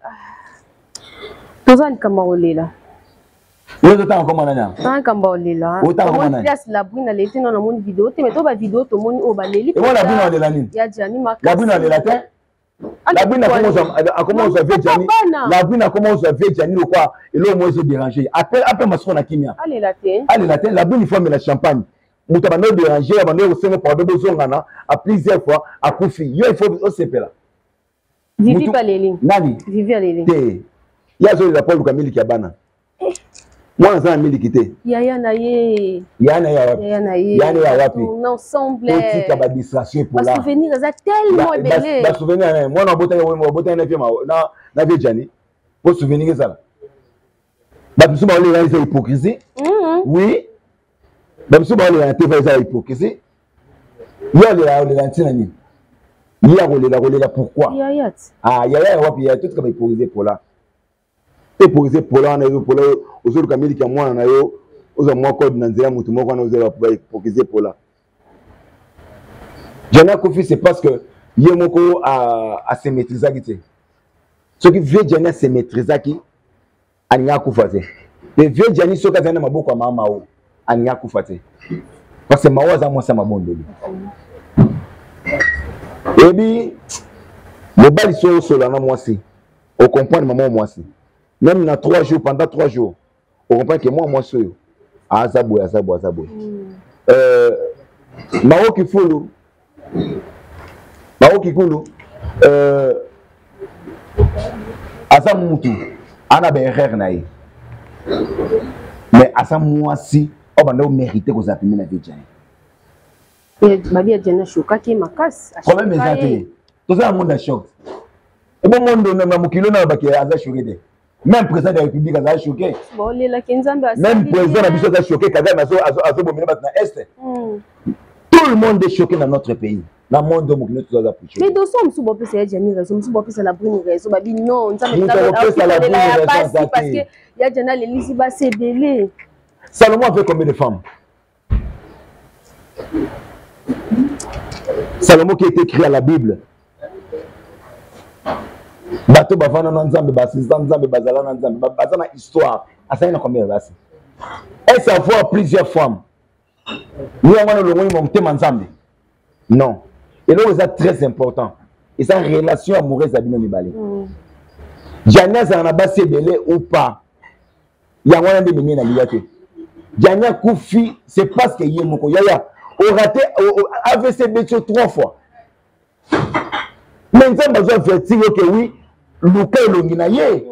Speaker 2: Tozan kamba olela.
Speaker 3: Yo tata comment nana?
Speaker 2: Tozan kamba olela.
Speaker 3: Autant comment nana?
Speaker 2: La brune elle était dans la mon vidéo, te mais toi ba vidéo to moni o ba leli.
Speaker 3: Et moi la brune on est là nini?
Speaker 2: Ya Jani makasi.
Speaker 3: La brune on est là te? La brune a commencé à commencer à faire Jani. La brune a commencé à faire Jani ou quoi? Et là moi j'ai dérangé. Après après ma soeur na kimia.
Speaker 2: Allez la te.
Speaker 3: Allez la te, la brune il faut mettre la champagne. Muta bano déranger, bano au sein pour de bozongana à plusieurs fois à Kofi. Yo il faut au sepela.
Speaker 2: Vivi ba leli.
Speaker 3: Nani?
Speaker 2: Vivi ba leli.
Speaker 3: Te. Ya zo la Paul Kamili Kiabana. Moi on s'en miliki te.
Speaker 2: Yaya na ye.
Speaker 3: Yaya na ya wapi?
Speaker 2: Yaya na ye.
Speaker 3: Yaya na ya wapi?
Speaker 2: Ensemble.
Speaker 3: Petit ka ba distraction pour là.
Speaker 2: Ba souvenir ça tellement belé.
Speaker 3: Ba souvenir moi na bota moi bota na fema na na vie Jani. Pour souvenir ça. Ba biso ba le réaliser hypocrisie. Oui. Ba biso ba le réaliser hypocrisie. Ya le la le lantina ni. Ya le la le la pourquoi?
Speaker 2: Yaya.
Speaker 3: Ah yaya wapi ya tout ka ba hypocrisie pour là. Hypocrisie pour là na yo pour là aux Kamili qui moi na yo aux moi code na nzela mutu moko na ozela ba hypocrisie pour là. Jana Kofi c'est parce que yemoko a a se maîtriser qui ce qui veut Jana se maîtriser qui anya kufaze et veut Jani soka zana maboko mama o anya kufaze parce que mawaza moi ça mabondeli et bi le bal so so là na moi si on comprend maman moi si même na trois jours pendant trois jours on comprend que moi moi so azabo azabo azabo euh mao kifulu mao kikulu euh asa mutu ana be erreur na ye mais asa moi si on va nous mériter que ça termine na vie Jani
Speaker 2: et babi a Jana choka ki makas
Speaker 3: problème exacté tout ça monde choc et bon monde na mukilo na baki aza choqué de même président de la République aza choqué
Speaker 2: bon les la kinzambe
Speaker 3: même président na biso aza choqué kada na so azo bomina bat na est tout le monde est choqué dans notre pays dans le monde de mukilo tout ça pour
Speaker 2: mais dosso msu bo pesa ya Jani raison msu bo pesa la brune raison babi non nzambe
Speaker 3: pesa la brune raison
Speaker 2: parce que ya Jana les lisi ba c'est belé.
Speaker 3: Salomon avait combien de femmes? Salomon qui est écrit à la Bible. Bato bafana na nzambe basisa nzambe bazala na nzambe bazana histoire asana combien basi est savoir plusieurs femmes ni ngwana longo ni motema nzambe non et là c'est très important et ça relation amoureuse à bino mibale Jana za na basi belé ou pas ya ngwana ndi mimi na liate Jana Kofi c'est parce que yé moko yaya au raté A V C bétio trois fois mais nzambe a averti que oui Luka longi na ye.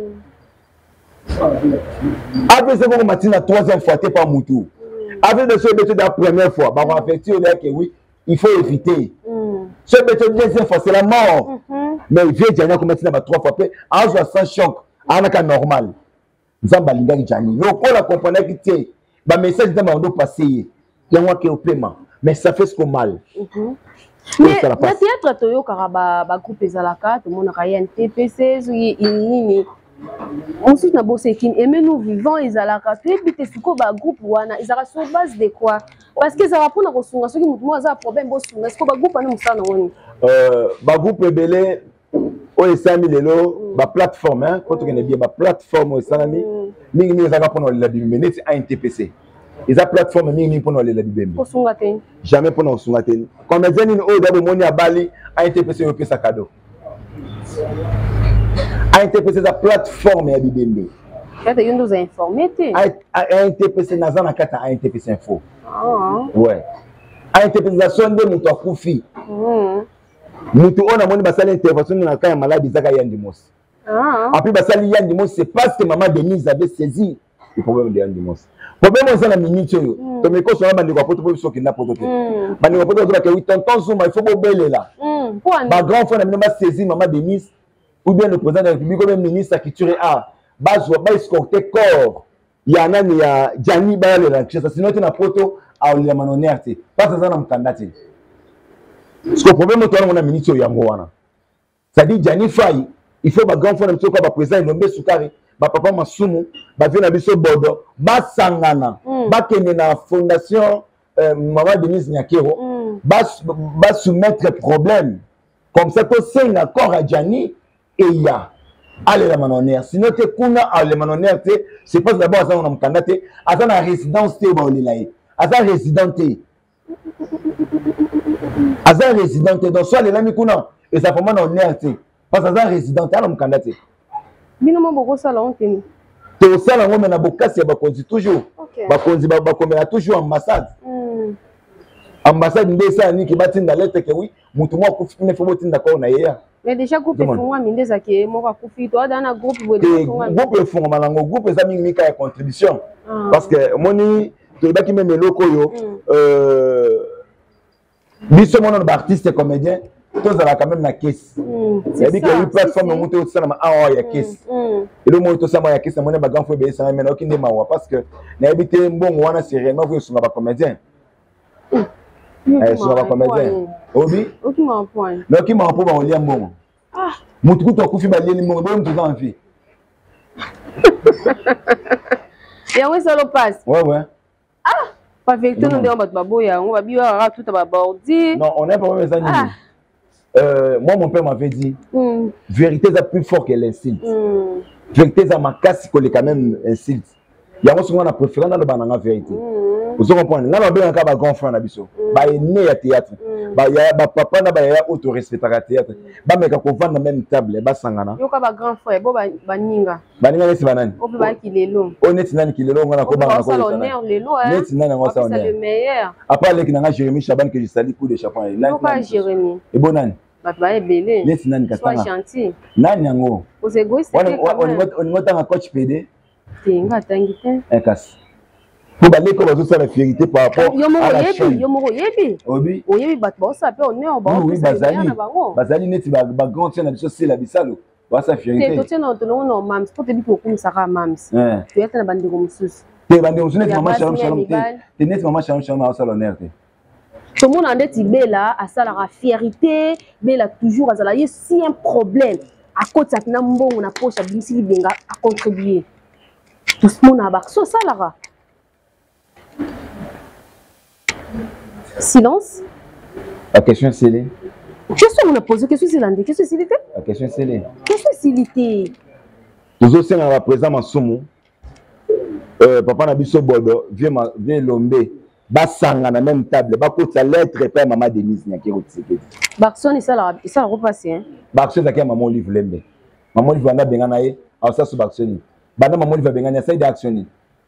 Speaker 3: Avec ce qu'on m'a dit la troisième fois, t'es pas moutou. Avec ce que la première fois, bah on a fait que oui, il faut éviter. Ce que la deuxième fois, c'est la mort. Mais il vient Jani comme tu n'as pas trois fois fait, en jouant sans choc, en cas normal. Zamba linga Jani. Le quoi la comprenait qui t'es, bah message de ma passé, il y a moi qui est au paiement, mais ça fait ce qu'on mal.
Speaker 2: Mais le théâtre toyo karaba ba groupe ezalaka to mona ka N T P C nini Ensuite, na bosse qui aime nous vivants, ils allaient rappeler, puis t'es sur quoi groupe wana, ils allaient sur base de quoi? Parce que ça va prendre en considération que moi j'ai un problème bosse, est-ce que ba groupe wana musana woni?
Speaker 3: Euh, ba groupe belé, o esami lelo, ba plateforme hein, quand on est bien ba plateforme o esami, mingi mingi zaka pour la bimbe, net A N T P C. Ils a plateforme mingi mingi pour la bimbe.
Speaker 2: Pour sungate.
Speaker 3: Jamais pour nous sungate. Comme les gens o d'abo moni à Bali, A N T P C au pesa cadeau. A N T P C la plateforme ya bibembe.
Speaker 2: Quand tu nous informé té.
Speaker 3: A N T P C naza na kata A N T P C info.
Speaker 2: Ah.
Speaker 3: Ouais. A N T P C za sonde mutu akufi.
Speaker 2: Mhm.
Speaker 3: Mutu ona moni basali intervention na kaya malade zaka yandimos.
Speaker 2: Ah.
Speaker 3: Après basali yandimos c'est parce que maman Denise avait saisi le problème de yandimos. Problème c'est la minute yo. To me ko so na bandi ko poto po so kinda poto te. Bandi ko poto ko huit tonton zuma il faut bo belela.
Speaker 2: Mhm. Pour
Speaker 3: Ba grand frère na mino ba saisi maman Denise. Ou bien le président de la République, ou même le ministre qui tuerait à base ou bas escorter corps. Il y en a, il y a Gianni Balle la chose. Sinon, tu n'as pas auto à le manonnerté. Pas ça dans le candidat. Parce que le problème, c'est qu'on a un ministre Yangoana. Ça dit Gianni Faye, il faut que grand frère de le président il nommer Soukari, papa Masumu, va venir à Bisso Bordeaux, va Sangana, va kenner la fondation Maman Denise Nyakero, va soumettre problème. Comme ça, tu sais un accord à Gianni. Et il y a allez la manonnière sinon tu kuna allez manonnière c'est pas d'abord ça on a candidat à ça la résidence té ba olila yi à ça résidenté à ça résidenté donc soit les lami kuna et ça forme manonnière té parce que ça résidenté à l'homme candidat
Speaker 2: bino mo boko sala on teni
Speaker 3: to sala ngome na bokasi ba konzi toujours ba konzi ba ba komela toujours ambassade ambassade ndesa ni ki batinda lettre que oui mutu mo ko fine fo botinda ko na yeya.
Speaker 2: Mais déjà groupe fongwa mindeza ke moko kufi to dans groupe bo
Speaker 3: de fongwa groupe fongwa malango groupe eza mingi mika ya contribution parce que moni to baki même loko yo euh biso mono ba artiste comédien to za quand même na caisse et bi que une plateforme monter au sana ma ah ya caisse et le mo to sama ya caisse moni ba grand frère be sana mais okinde mawa parce que na ebite mbongo wana c'est réellement vous sur ba comédien. Eh, sur la comédien. Obi?
Speaker 2: Aucun m'en point.
Speaker 3: Mais qui m'en point ba olia mbongo.
Speaker 2: Ah.
Speaker 3: Mutu kuto kufi ba lieli mbongo, ba mutu en vie.
Speaker 2: Et on ça le passe.
Speaker 3: Ouais ouais.
Speaker 2: Ah. Pas vérité non de on ba boya, on va bien ara tout ba bordi.
Speaker 3: Non, on n'a pas même ça ni. Euh moi mon père m'avait dit mm. Vérité est plus fort que l'insulte. Mm. Vérité est ma casse que quand même insulte. Il y a aussi on a préféré dans le banana vérité. Vous comprenez? Là on bien un ba grand frère na biso. Ba né à théâtre. Ba ya ba papa na ba ya auto respecter à théâtre. Ba meka ko vendre même table ba sangana.
Speaker 2: Yo ka ba grand frère bo ba baninga.
Speaker 3: Baninga nesi banani?
Speaker 2: O ba ki lelo.
Speaker 3: O neti nani ki lelo ngana ko ba na ko.
Speaker 2: Ça l'honneur lelo hein.
Speaker 3: Neti nani ngwa ça honneur.
Speaker 2: C'est le meilleur.
Speaker 3: Après avec nanga Jérémy Chaban que je salue coup de chapeau.
Speaker 2: Là pas Jérémy.
Speaker 3: Et bon nani?
Speaker 2: Ba ba belé.
Speaker 3: Neti nani katanga.
Speaker 2: Sois gentil.
Speaker 3: Nani yango?
Speaker 2: Aux égoïstes.
Speaker 3: On on on coach P D.
Speaker 2: Tinga tangite.
Speaker 3: Un casse. Pour aller comme ça la vérité par rapport à la chaîne.
Speaker 2: Yo moko yebi.
Speaker 3: Obi.
Speaker 2: O yebi bat ba ça peut honneur ba.
Speaker 3: Oui bazali. Bazali neti ba ba grand tient na biso c'est la bisalo. Ba sa vérité.
Speaker 2: Te to tient to no no mams. Pour te bi ko kum saka mams.
Speaker 3: Eh.
Speaker 2: Tu êtes na bande ko mususu.
Speaker 3: Te bande ko mususu maman shalom shalom te. Te neti maman shalom shalom au salonnaire te.
Speaker 2: Tout le monde en est bela à ça la fierté, bela toujours à ça y si un problème à côté ça na mbongo na poche à bimisi benga à contribuer. Tout le monde a bakso ça là. Silence.
Speaker 3: La question c'est les.
Speaker 2: Question on a posé question c'est l'andé. Question c'est l'ité.
Speaker 3: La question c'est les.
Speaker 2: Question c'est l'ité.
Speaker 3: Nous aussi on a présent Masumu. Euh papa na biso bodo vient vient lombe. Basanga na même table. Ba ko sa lettre pa maman Denise Nyakero Tshisekedi.
Speaker 2: Bakson ça la ça la repasser hein.
Speaker 3: Bakson za maman Olive Lembe. Maman Olive na benga na ye. A ça so Bakson. Bana maman Olive benga na ça d'action.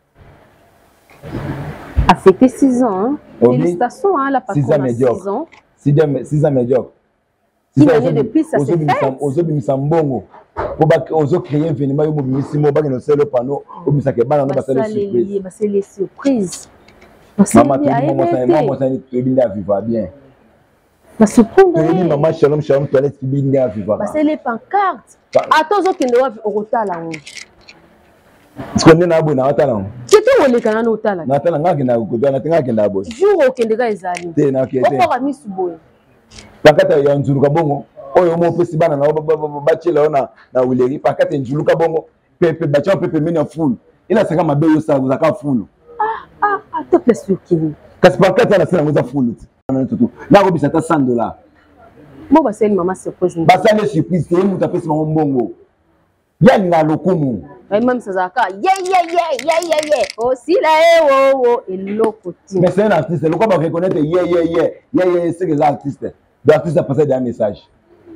Speaker 2: A fêté six ans. Hein? Félicitations hein, la patronne
Speaker 3: six ans médiocre.
Speaker 2: six ans.
Speaker 3: six ans médiocre.
Speaker 2: Une année de plus ça s'est fait.
Speaker 3: Ozo bimisa mbongo. Pour ba ozo créer un événement yo bimisi mo ba no sel le panneau o bimisa ke bana na ba sel surprise.
Speaker 2: Ba c'est les surprises.
Speaker 3: Maman tu dis moi ça moi ça tu bien vivre bien.
Speaker 2: Ba surprendre.
Speaker 3: Tu dis maman shalom shalom toilette qui bien vivre.
Speaker 2: Ba c'est les pancartes. Attends zo kende wa rotala ngo.
Speaker 3: Est-ce qu'on est na bo na rotala ngo?
Speaker 2: Keto ole kana na rotala.
Speaker 3: Na tala ngaki na ko na tinga kenda bo.
Speaker 2: Jour okende ka ezali.
Speaker 3: Te na kete.
Speaker 2: Oko ka misu boye.
Speaker 3: Pakata ya nzuluka bongo oyo mo pesi bana na bachela na na wileri pakata nzuluka bongo pepe bacha pepe mena full ila saka mabe yo sa uzaka full
Speaker 2: ah ah ah to place ukini
Speaker 3: kasi pankate na sina ngoza full na tutu na ko bisa ta cent dollars
Speaker 2: mo ba seli mama surprise
Speaker 3: ba sali surprise te muta pesi mango mbongo ya na lokumu
Speaker 2: ai mam sazaka ye ye ye ye ye ye o sila e wo wo eloko ti
Speaker 3: mais c'est un artiste le quoi ba reconnaître ye ye ye ye ye c'est que les artistes l'artiste a passé des messages.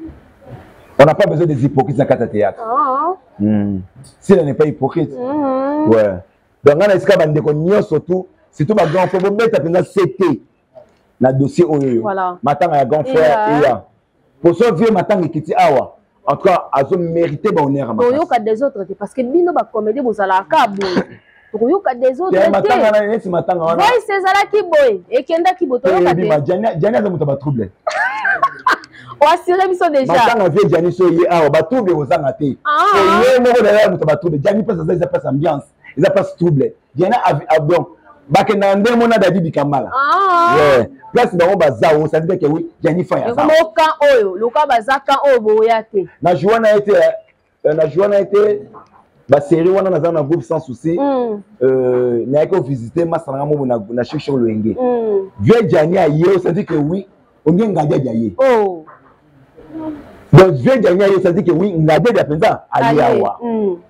Speaker 3: On n'a pas besoin des hypocrites à quatre théâtre.
Speaker 2: Ah.
Speaker 3: Mm. Si elle n'est pas hypocrite.
Speaker 2: Mm.
Speaker 3: Ouais. Donc on a escapé de connaître surtout surtout ma grand frère vous mettre pendant C T na dossier oyo.
Speaker 2: Voilà.
Speaker 3: Matin à grand frère et là. Pour ce vieux matin qui kiti awa. En tout cas, a mérité bonheur.
Speaker 2: Bon yo ka des autres parce que bino ba comédie bozala ka boy. Pour yo ka des autres.
Speaker 3: Et matin na neti matin wana.
Speaker 2: Boy c'est ça qui boy et kenda ki boto yo ka de.
Speaker 3: Jania Jania za muta ba trouble.
Speaker 2: O assuré biso déjà.
Speaker 3: Matanga vie Jani so ye awa ba trouble ozanga te. So ye mo na muta ba trouble. Jani passe ça ça passe ambiance. Ils a passe trouble. Jana a donc ba ke na ndé mona David Bikambala.
Speaker 2: Ah.
Speaker 3: Ouais. Place ba ba za o ça dit que oui Jani fa ya.
Speaker 2: Ko kan oyo, loka baza kan oyo boya te.
Speaker 3: Na joana été na joana été ba série wana na na groupe sans souci. Euh na ko visiter masanga mo na na chiche loenge. Vie Jani a ye ça dit que oui on vient ngadia jaye.
Speaker 2: Oh.
Speaker 3: Donc vie Jani a ye ça dit que oui ngadia ya penza ali awa.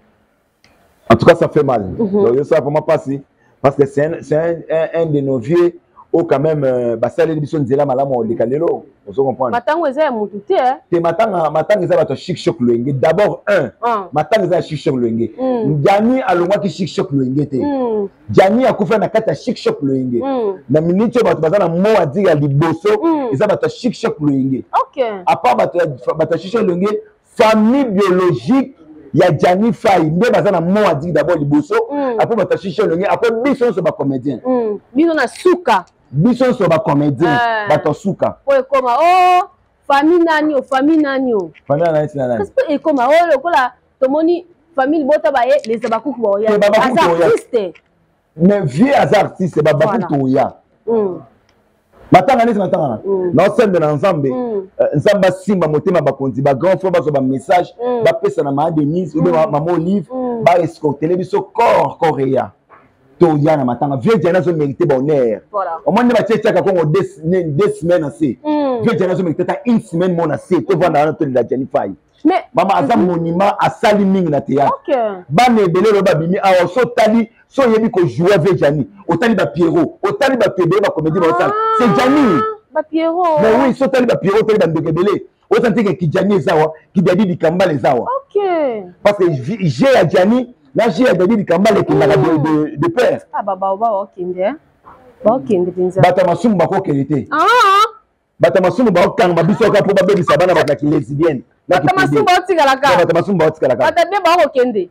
Speaker 3: En tout cas ça fait mal. Donc ça vraiment passer parce que c'est un c'est un, un, un de nos vieux au quand même ba sala l'émission nzela malamu de kalelo. On se comprend.
Speaker 2: Matango eza mutu te hein.
Speaker 3: Te matanga matanga eza bato chic choc loenge. D'abord un. Matanga eza chic choc loenge. Jani alongwa ki chic choc loenge te. Jani akufa na kata chic choc loenge. Na minute bato bazana mo adira liboso eza bato chic choc loenge.
Speaker 2: OK.
Speaker 3: À part bato bato chic choc loenge famille biologique ya Jani Fay nde bazana mo adira d'abord liboso après bato chic choc loenge après biso so ba comédien.
Speaker 2: Bino na suka.
Speaker 3: Biso so ba comédien bato suka.
Speaker 2: Po ekoma oh famille nani o famille nani o.
Speaker 3: Famille nani nani.
Speaker 2: Parce que ekoma oh lokola tomoni famille bota ba ye les abakuku ba ya.
Speaker 3: Artiste. Mais vieux artiste ba bakuku ya. Mm. Matanga nisi matanga. Na sembe na nzambe. Nzamba simba motema ba konzi ba grand frère ba so ba message ba pesa na ma Denise ou maman Olive ba escorter biso corps coréen. Toya na matanga vieux Jana zo mérité bonheur. Voilà. Au moins ne ba tcheka ka kongo deux deux semaines assez. Vieux Jana zo mérité ta une semaine mon assez. To vendre na to la Jani Fay. Mais mama azam monument a sali mingi na théâtre. OK. Ba nebele lo ba bimi awa so tali so yebi ko jouer vieux Jani. O tali ba Pierrot, o tali ba Pébé ba comédie ba ça. C'est Jani.
Speaker 2: Ba Pierrot.
Speaker 3: Mais oui, so tali ba Pierrot tali ba ndekebele. O senti que ki Jani zawa, ki Dadi Bikambala zawa.
Speaker 2: OK.
Speaker 3: Parce que j'ai à Jani là, j'ai David Kambale qui m'a de de père.
Speaker 2: Ah baba baba okende. Ba okende pinza.
Speaker 3: Bata masumu bako kelete.
Speaker 2: Ah.
Speaker 3: Bata masumu ba okanga biso ka po ba bebi sabana ba ki lesbienne.
Speaker 2: Bata masumu ba otikala ka.
Speaker 3: Bata masumu ba otikala ka.
Speaker 2: Bata be ba okende.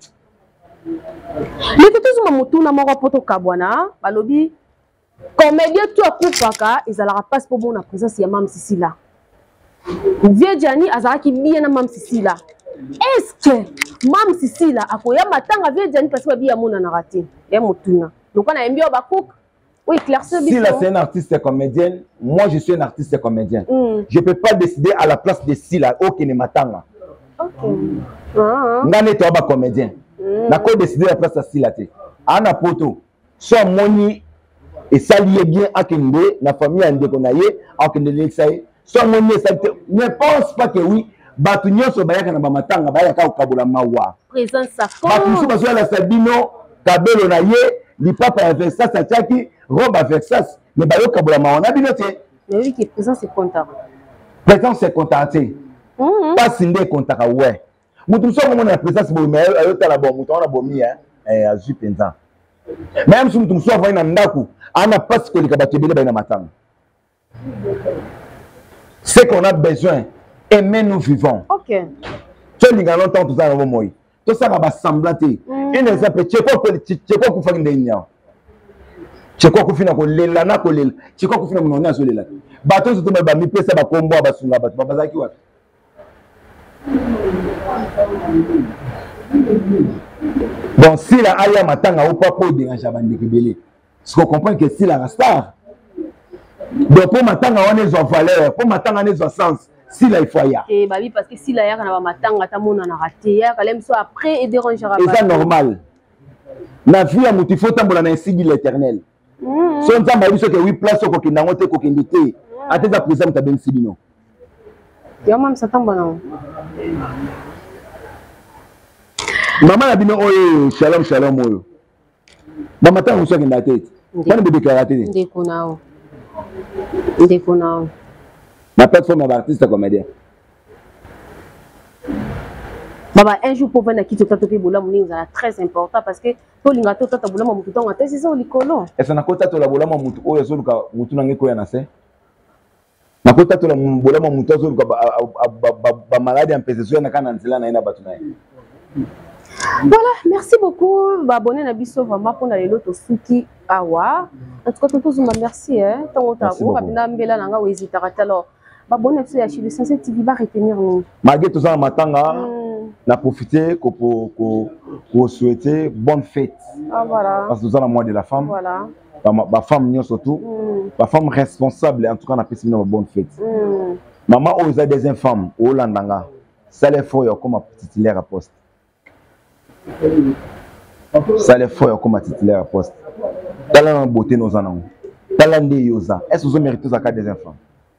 Speaker 2: Leki tuzuma mutuna moko poto kabwana balobi comédien tu akupaka ezalaka passe pour mon présence ya Mam Sisila. Vieux Jani azalaki bien na Mam Sisila. Est-ce que Mam Sisila akoya matanga vieux Jani parce que ba bien mona na raté ya mutuna. Donc on a mbio ba cook. Oui, Clarisse.
Speaker 3: Sila c'est un artiste comédienne, moi je suis un artiste comédien. Mm. Je peux pas décider à la place de Sila aucun matanga. OK. Ah. Ngane to ba comédien. Mm. Na ko décider à la place de Sila te. Ana poto. So moni et salier bien akende na famille andeko na ye akende lexai. So moni ça ne pense pas que oui. Batu nyonso bayaka na bamatanga bayaka ukabula mawa.
Speaker 2: Présence ça.
Speaker 3: Batu so baso la Sabino kabelo na ye li papa avec ça ça tchaki robe avec ça mais bayo kabula mawa na bino te.
Speaker 2: Mais oui qui présence c'est content.
Speaker 3: Présence c'est contenté. Pas sinde contaka ouais. Mutu so mo na présence bo mais ayo tala bo mutu ona bomi hein eh azu penza. Même si mutu so va na ndaku ana passe que les kabatebele ba na matanga. C'est qu'on a besoin. Aimer nous vivons.
Speaker 2: OK.
Speaker 3: Tu as longtemps tout ça dans moi. Tout ça va sembler. Un exemple, tu quoi que tu quoi que faire ndenya. Tu quoi que fina ko lela na ko lela. Tu quoi que fina monona so lela. Bato so to ba mi pesa ba kombo ba sunga bato ba bazaki wa. Donc si la aya matanga ou pas pour déranger bande kebele. Ce qu'on comprend que si la star. Donc pour matanga on est en valeur, pour matanga on est en sens.
Speaker 1: si là il faut ya
Speaker 2: et babi parce que si là ya kana ba matanga ta mona na raté ya kalem so après et dérangera
Speaker 1: et ça normal na vie ya mutu faut tambola na insigi l'éternel so nzamba biso ke oui place ko kindango te ko kindité ateza présent ta ben sibino
Speaker 2: ya mam sa tambona
Speaker 1: mama na bino oyo shalom shalom oyo ba matanga so kinda tete bana bébé karaté
Speaker 2: ndeko nao ndeko nao
Speaker 1: ma plateforme d'artiste comédien
Speaker 2: baba un jour pour venir quitter toto pe bola moni c'est très important parce que to linga to tata bola mutu to ngata c'est ça likolo
Speaker 1: et ça na kota to la bola mutu oyo so luka mutu na ngeko ya na se na kota to la bola mutu so luka ba malade en possession na kana nzela na ina batu na.
Speaker 2: Voilà, merci beaucoup. Bah, abonné à Bisso vraiment pour les lots Suki Awa. En tout cas, tout le monde merci. Hein. Tant que tu as rabina mbela nanga ou hésiter à alors. Bah, abonné à Chili Sensei T V va retenir nous.
Speaker 1: Malgré tout ça, matanga, na profiter pour pour pour souhaiter bonne fête.
Speaker 2: Ah voilà.
Speaker 1: Parce que nous avons le mois de la femme.
Speaker 2: Voilà.
Speaker 1: Ma femme surtout. Ma femme responsable. En tout cas, on a fait une bonne fête. Maman, on a des infâmes au Landanga. Ça les faut comme titulaire à poste. Ça les faut comme titulaire à poste. Talent en beauté nos anons. Talent de yosa. Est-ce que vous méritez ça des enfants?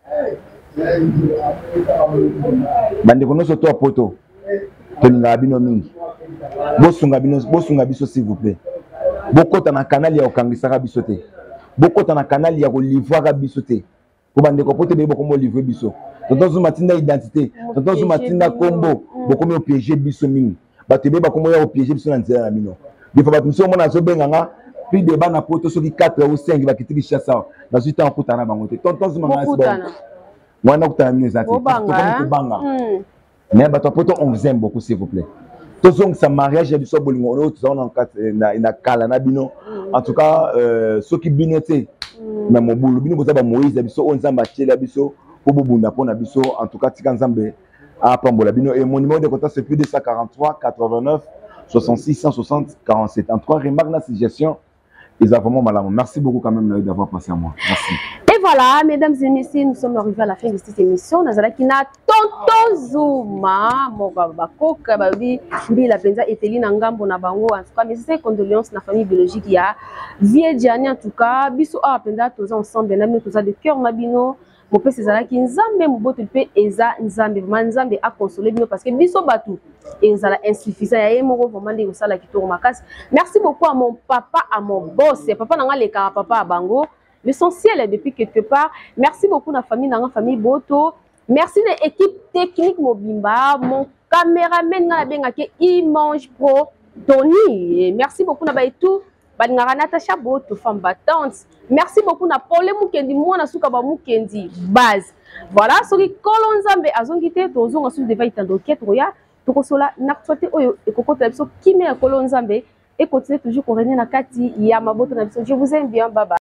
Speaker 1: Bande kono soto poto. Tolinga bino mingi. Bosunga bino, bosunga biso s'il vous plaît. Bokota na canal ya okangisa biso te. Bokota na canal ya ko livrer biso te. Ko bande ko pote be boko mo livrer biso. Tonton Zuma tinda identité. Tonton Zuma tinda combo. Boko mo piéger biso mingi. Bato be bako mo ya piéger biso na nzela na bino. Bifa bato so mona so benganga puis de bana poto soki quatre ou cinq ba kitiki chassa. Na suite en kutana bango te. Tonton Zuma ngasi bon. Moi na kutana mino zati. Tonton Banga. Mais bato poto on vous aime beaucoup s'il vous plaît. Tozong sa mariage ya biso bolingo no tozona na na kala na bino. En tout cas euh soki binoté na mobulu bino boza ba Moïse biso on nzamba tchela biso po bobunda pona biso en tout cas tika nzambe a pambola bino et mon numéro de contact c'est plus deux cent quarante-trois quatre-vingt-neuf soixante-six cent soixante quarante-sept. En tout cas remarque la suggestion ils ont vraiment mal. Merci beaucoup quand même d'avoir passé à moi. Merci.
Speaker 2: Et voilà, mesdames et messieurs, nous sommes arrivés à la fin de cette émission. Nazala kina Tonton Zuma, mon baba koka babi, bi la penza eteli na ngambo na bango. En tout cas, mes sincères condoléances na famille biologique ya vie Diane en tout cas, biso a penza tous ensemble, na nous tous de cœur mabino. Mon père c'est qui nzambe muboto pe eza nzambe nzambe a consoler bino parce que biso batu ezala insuffisant ya yemo vraiment de sala kitoko makasi. Merci beaucoup à mon papa, à mon boss, papa nanga le ka papa bango. L'essentiel est depuis quelque part. Merci beaucoup à la famille, à la famille Boto. Merci à l'équipe technique Mobimba, mon caméraman Imange Pro Tony. Merci beaucoup à tout. Natacha Boto, femme battante. Merci beaucoup à Paul Mukendi, moi, Nasuka Mukendi, base. Voilà, ce qui est Kolonzambe, Azongite, Tozon, ensuite, devait être un docket, Roya, Tokosola, Naksote, Oyo, et Coco Tabso, qui met à Kolonzambe, et continue toujours pour venir à Kati, Yamaboto, je vous aime bien, baba.